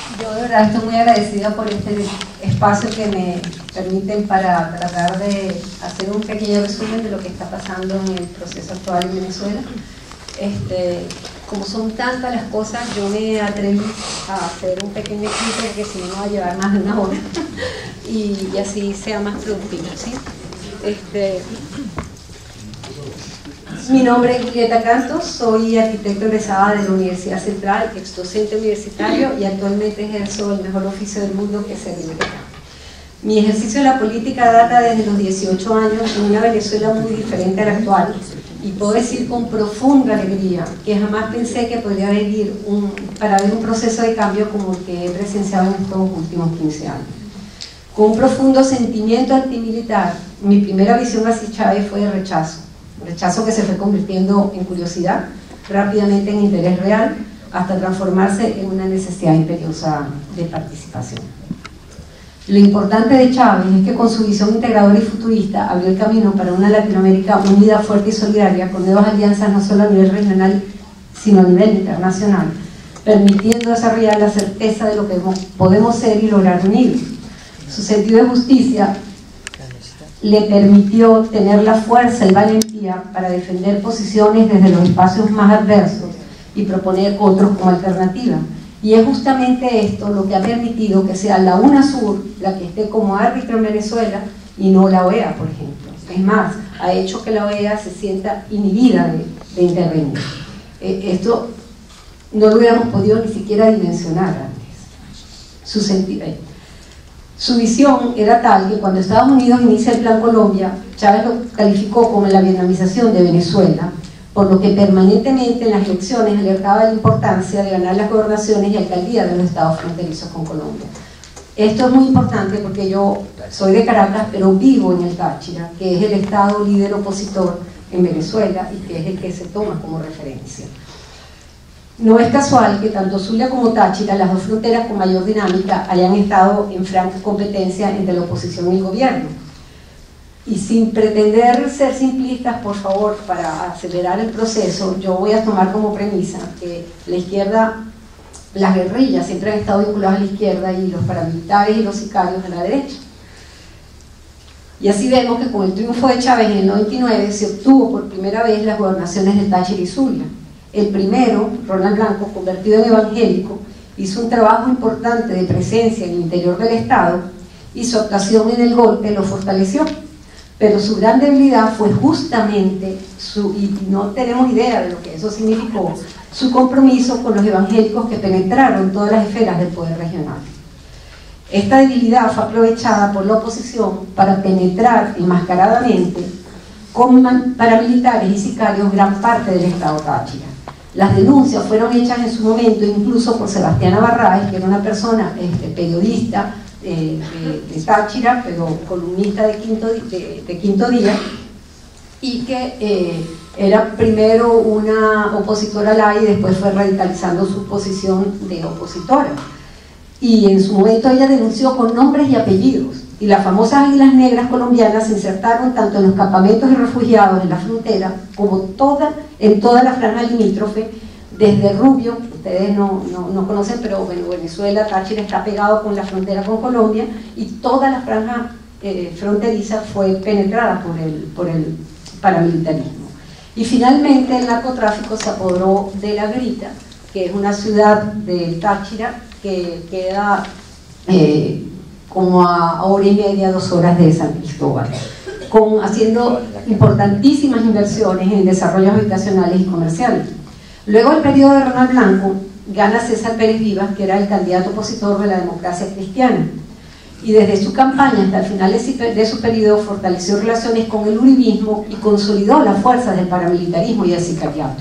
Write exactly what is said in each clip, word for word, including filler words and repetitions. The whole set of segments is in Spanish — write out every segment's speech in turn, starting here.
Yo de verdad estoy muy agradecida por este espacio que me permiten para tratar de hacer un pequeño resumen de lo que está pasando en el proceso actual en Venezuela. Este, como son tantas las cosas, yo me atreví a hacer un pequeño equipo porque si no me va a llevar más de una hora y, y así sea más productivo, ¿sí? Este, mi nombre es Julieta Cantos, soy arquitecto egresada de la Universidad Central, ex docente universitario y actualmente ejerzo el mejor oficio del mundo, que es ser librera. Mi ejercicio de la política data desde los dieciocho años en una Venezuela muy diferente a la actual, y puedo decir con profunda alegría que jamás pensé que podría vivir un, para ver un proceso de cambio como el que he presenciado en estos últimos quince años. Con un profundo sentimiento antimilitar, mi primera visión hacia Chávez fue de rechazo, rechazo que se fue convirtiendo en curiosidad, rápidamente en interés real, hasta transformarse en una necesidad imperiosa de participación. Lo importante de Chávez es que con su visión integradora y futurista abrió el camino para una Latinoamérica unida, fuerte y solidaria, con nuevas alianzas no solo a nivel regional, sino a nivel internacional, permitiendo desarrollar la certeza de lo que podemos ser y lograr unidos. Su sentido de justicia le permitió tener la fuerza y valentía para defender posiciones desde los espacios más adversos y proponer otros como alternativa. Y es justamente esto lo que ha permitido que sea la UNASUR la que esté como árbitro en Venezuela y no la O E A, por ejemplo. Es más, ha hecho que la O E A se sienta inhibida de, de intervenir. Eh, esto no lo hubiéramos podido ni siquiera dimensionar antes. Su, eh, su visión era tal que cuando Estados Unidos inicia el Plan Colombia, Chávez lo calificó como la vietnamización de Venezuela, por lo que permanentemente en las elecciones alertaba de la importancia de ganar las gobernaciones y alcaldías de los estados fronterizos con Colombia. Esto es muy importante porque yo soy de Caracas, pero vivo en el Táchira, que es el estado líder opositor en Venezuela y que es el que se toma como referencia. No es casual que tanto Zulia como Táchira, las dos fronteras con mayor dinámica, hayan estado en franca competencia entre la oposición y el gobierno. Y sin pretender ser simplistas, por favor, para acelerar el proceso, yo voy a tomar como premisa que la izquierda, las guerrillas siempre han estado vinculadas a la izquierda y los paramilitares y los sicarios a la derecha. Y así vemos que con el triunfo de Chávez en el noventa y nueve se obtuvo por primera vez las gobernaciones del Táchira y Zulia. El primero, Ronald Blanco, convertido en evangélico, hizo un trabajo importante de presencia en el interior del Estado y su actuación en el golpe lo fortaleció. Pero su gran debilidad fue justamente, su, y no tenemos idea de lo que eso significó, su compromiso con los evangélicos que penetraron todas las esferas del poder regional. Esta debilidad fue aprovechada por la oposición para penetrar enmascaradamente con paramilitares y sicarios gran parte del estado Táchira. Las denuncias fueron hechas en su momento incluso por Sebastiana Barraez, que era una persona este, periodista, De, de, de Táchira, pero columnista de Quinto, de, de Quinto Día, y que eh, era primero una opositora al A I y después fue radicalizando su posición de opositora. Y en su momento ella denunció con nombres y apellidos, y las famosas águilas negras colombianas se insertaron tanto en los campamentos de refugiados en la frontera como toda, en toda la franja limítrofe, desde Rubio, ustedes no, no, no conocen, pero bueno, Venezuela, Táchira está pegado con la frontera con Colombia y toda la franja eh, fronteriza fue penetrada por el, por el paramilitarismo. Y finalmente el narcotráfico se apoderó de La Grita, que es una ciudad del Táchira que queda eh, como a hora y media, dos horas de San Cristóbal, con, haciendo importantísimas inversiones en desarrollos habitacionales y comerciales. Luego del periodo de Ronald Blanco, gana César Pérez Vivas, que era el candidato opositor de la democracia cristiana, y desde su campaña hasta el final de su periodo fortaleció relaciones con el uribismo y consolidó las fuerzas del paramilitarismo y del sicariato.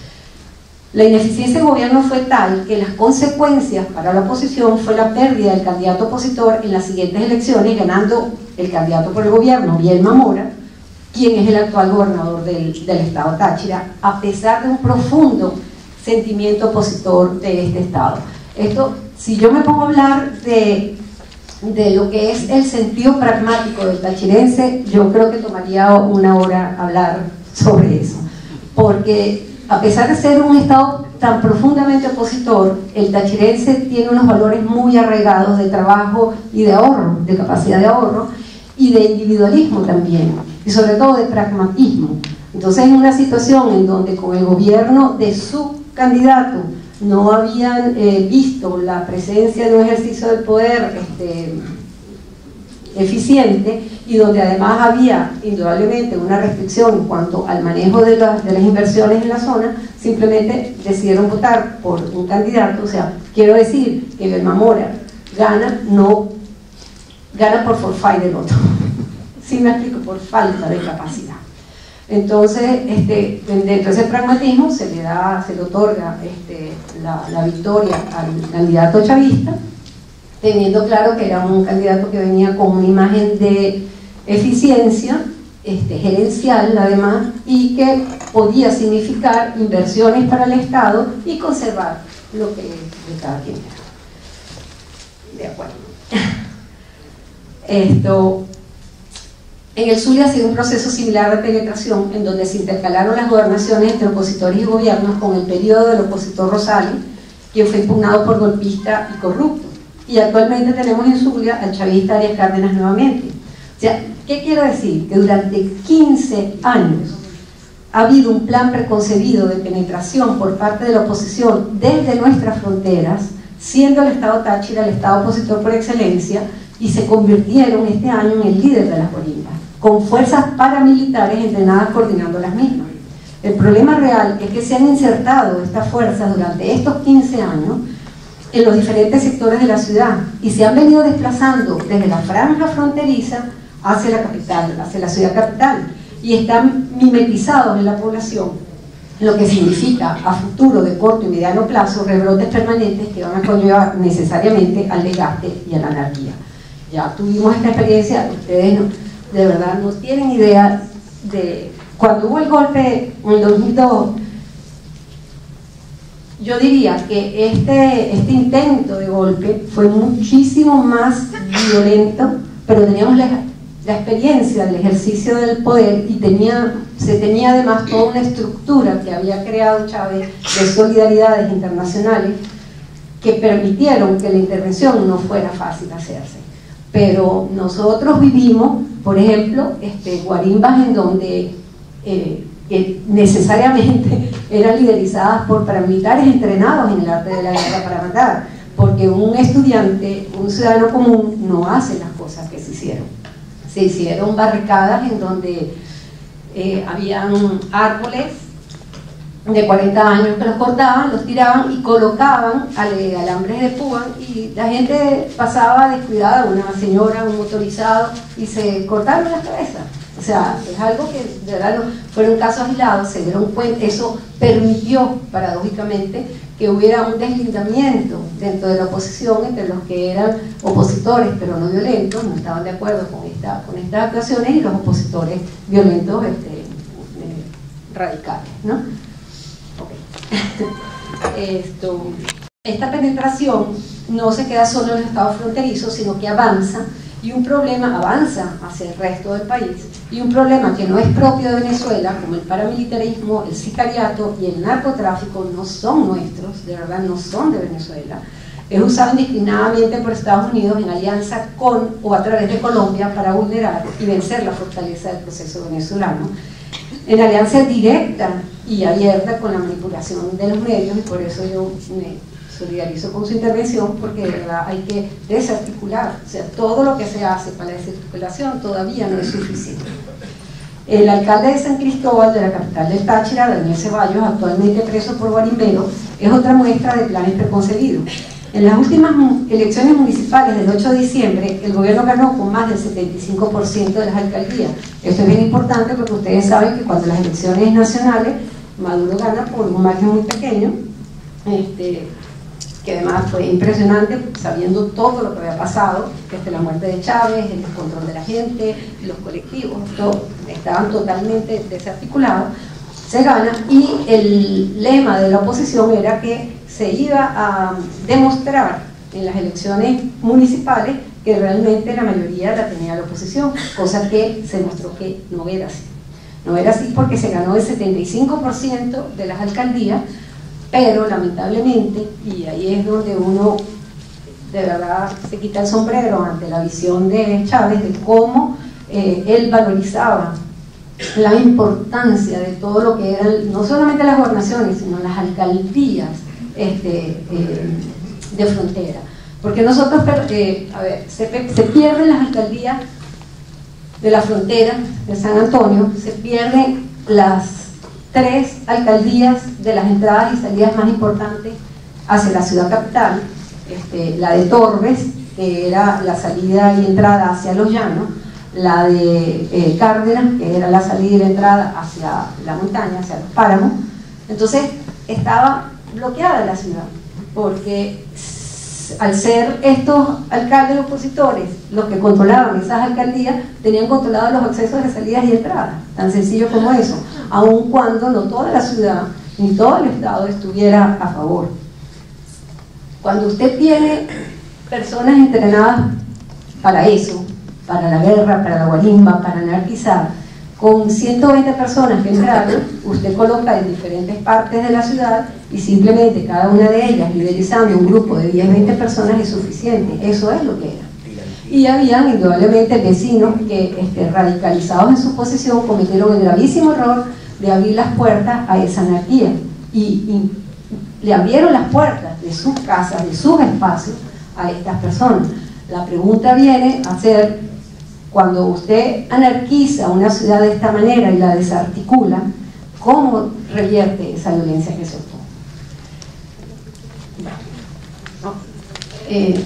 La ineficiencia del gobierno fue tal que las consecuencias para la oposición fue la pérdida del candidato opositor en las siguientes elecciones, ganando el candidato por el gobierno, Bielma Mora, quien es el actual gobernador del, del estado Táchira, a pesar de un profundo sentimiento opositor de este estado. Esto, si yo me pongo a hablar de, de lo que es el sentido pragmático del tachirense, yo creo que tomaría una hora hablar sobre eso, porque a pesar de ser un estado tan profundamente opositor, el tachirense tiene unos valores muy arraigados de trabajo y de ahorro, de capacidad de ahorro, y de individualismo también, y sobre todo de pragmatismo. Entonces, en una situación en donde con el gobierno de su candidato no habían eh, visto la presencia de un ejercicio del poder este, eficiente, y donde además había indudablemente una restricción en cuanto al manejo de, la, de las inversiones en la zona, simplemente decidieron votar por un candidato. O sea, quiero decir que Belma Mora gana, no gana por forfait del otro. Sí me explico, por falta de capacidad. Entonces, este, dentro de ese pragmatismo se le da, se le otorga este, la, la victoria al candidato chavista, teniendo claro que era un candidato que venía con una imagen de eficiencia este, gerencial además, y que podía significar inversiones para el Estado y conservar lo que de cada quien era. De acuerdo. Esto, en el Zulia ha sido un proceso similar de penetración en donde se intercalaron las gobernaciones entre opositores y gobiernos con el periodo del opositor Rosales, quien fue impugnado por golpista y corrupto. Y actualmente tenemos en Zulia al chavista Arias Cárdenas nuevamente. O sea, ¿qué quiero decir? Que durante quince años ha habido un plan preconcebido de penetración por parte de la oposición desde nuestras fronteras, siendo el Estado Táchira el Estado opositor por excelencia, y se convirtieron este año en el líder de las guarimbas, con fuerzas paramilitares entrenadas coordinando las mismas. El problema real es que se han insertado estas fuerzas durante estos quince años en los diferentes sectores de la ciudad y se han venido desplazando desde la franja fronteriza hacia la capital, hacia la ciudad capital, y están mimetizados en la población, lo que significa a futuro, de corto y mediano plazo, rebrotes permanentes que van a conllevar necesariamente al desgaste y a la anarquía. Ya tuvimos esta experiencia, ustedes no, de verdad no tienen idea de cuando hubo el golpe en el dos mil dos. Yo diría que este, este intento de golpe fue muchísimo más violento, pero teníamos la, la experiencia del ejercicio del poder y tenía, se tenía además toda una estructura que había creado Chávez de solidaridades internacionales que permitieron que la intervención no fuera fácil hacerse. Pero nosotros vivimos, por ejemplo, este, guarimbas en donde eh, que necesariamente eran liderizadas por paramilitares entrenados en el arte de la guerra para matar, porque un estudiante, un ciudadano común no hace las cosas que se hicieron. Se hicieron barricadas en donde eh, habían árboles de cuarenta años que los cortaban, los tiraban y colocaban ale, alambres de púa, y la gente pasaba descuidada, una señora, un motorizado, y se cortaron las cabezas. O sea, es algo que de verdad no, fueron casos aislados, se dieron cuenta, eso permitió paradójicamente que hubiera un deslindamiento dentro de la oposición entre los que eran opositores pero no violentos, no estaban de acuerdo con, esta, con estas actuaciones, y los opositores violentos este, eh, radicales, ¿no? Okay. Esto, esta penetración no se queda solo en los estados fronterizos, sino que avanza, y un problema avanza hacia el resto del país, y un problema que no es propio de Venezuela, como el paramilitarismo, el sicariato y el narcotráfico, no son nuestros, de verdad no son de Venezuela, es usado indiscriminadamente por Estados Unidos en alianza con o a través de Colombia para vulnerar y vencer la fortaleza del proceso venezolano, en alianza directa y abierta con la manipulación de los medios, y por eso yo me solidarizo con su intervención, porque de verdad hay que desarticular, o sea, todo lo que se hace para la desarticulación todavía no es suficiente. El alcalde de San Cristóbal, de la capital del Táchira, Daniel Ceballos, actualmente preso por guarimbero, es otra muestra de planes preconcebidos. En las últimas elecciones municipales del ocho de diciembre, el gobierno ganó con más del setenta y cinco por ciento de las alcaldías. Esto es bien importante porque ustedes saben que cuando las elecciones nacionales, Maduro gana por un margen muy pequeño, este, que además fue impresionante, sabiendo todo lo que había pasado, desde la muerte de Chávez, el descontrol de la gente, los colectivos, todo, estaban totalmente desarticulados. Se gana, y el lema de la oposición era que se iba a demostrar en las elecciones municipales que realmente la mayoría la tenía la oposición, cosa que se mostró que no era así. No era así porque se ganó el setenta y cinco por ciento de las alcaldías, pero lamentablemente, y ahí es donde uno de verdad se quita el sombrero ante la visión de Chávez, de cómo eh, él valorizaba la importancia de todo lo que eran, no solamente las gobernaciones, sino las alcaldías este, eh, de frontera. Porque nosotros, eh, a ver, se, se pierden las alcaldías de la frontera de San Antonio, se pierden las tres alcaldías de las entradas y salidas más importantes hacia la ciudad capital, este, la de Torbes, que era la salida y entrada hacia Los Llanos, la de eh, Cárdenas, que era la salida y la entrada hacia la montaña, hacia los páramos. Entonces estaba bloqueada la ciudad, porque al ser estos alcaldes opositores los que controlaban esas alcaldías, tenían controlados los accesos de salidas y entradas, tan sencillo como eso, aun cuando no toda la ciudad ni todo el estado estuviera a favor. Cuando usted tiene personas entrenadas para eso, para la guerra, para la guarimba, para anarquizar, con ciento veinte personas que entraron, usted coloca en diferentes partes de la ciudad y simplemente cada una de ellas liderizando un grupo de diez a veinte personas es suficiente. Eso es lo que era. Y habían indudablemente vecinos que este, radicalizados en su posición cometieron el gravísimo error de abrir las puertas a esa anarquía y, y le abrieron las puertas de sus casas, de sus espacios a estas personas. La pregunta viene a ser: cuando usted anarquiza una ciudad de esta manera y la desarticula, ¿cómo revierte esa violencia que se obtuvo? Bueno, eh,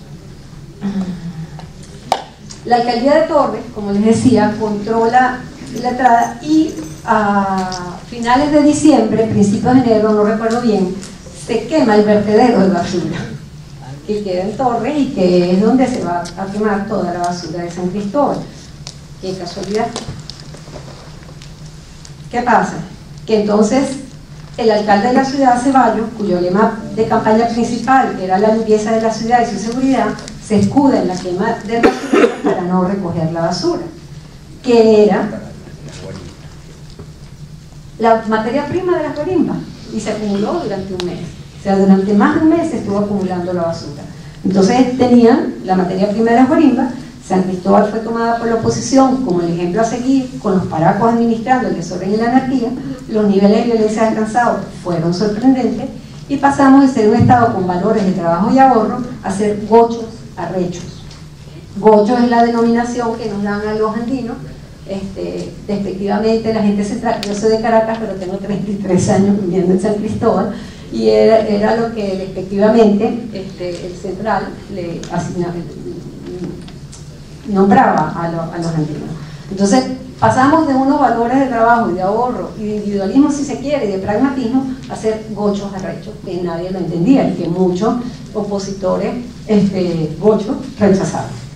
la alcaldía de Torbes, como les decía, controla la entrada y a finales de diciembre, principios de enero, no recuerdo bien, se quema el vertedero de basura que queda en Torres y que es donde se va a quemar toda la basura de San Cristóbal. Qué casualidad. ¿Qué pasa? Que entonces el alcalde de la ciudad, Ceballos, cuyo lema de campaña principal era la limpieza de la ciudad y su seguridad, se escuda en la quema de basura para no recoger la basura, que era la materia prima de las guarimbas, y se acumuló durante un mes. O sea, durante más de un mes se estuvo acumulando la basura. Entonces tenían la materia prima de las guarimbas. San Cristóbal fue tomada por la oposición como el ejemplo a seguir, con los paracos administrando el desorden y la anarquía. Los niveles de violencia alcanzados fueron sorprendentes y pasamos de ser un estado con valores de trabajo y ahorro a ser gochos arrechos. Gochos es la denominación que nos dan a los andinos. Este, despectivamente, la gente central, yo soy de Caracas, pero tengo treinta y tres años viviendo en San Cristóbal, y era, era lo que despectivamente este, el central le asignaba, nombraba a, lo, a los andinos. Entonces pasamos de unos valores de trabajo y de ahorro y de individualismo, si se quiere, y de pragmatismo, a ser gochos arrechos, que nadie lo entendía y que muchos opositores este, gochos rechazaban.